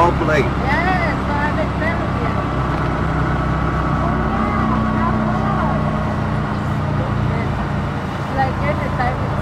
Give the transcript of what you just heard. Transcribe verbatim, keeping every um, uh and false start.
Wobbly. Yes, so I haven't traveled yet. Like every time we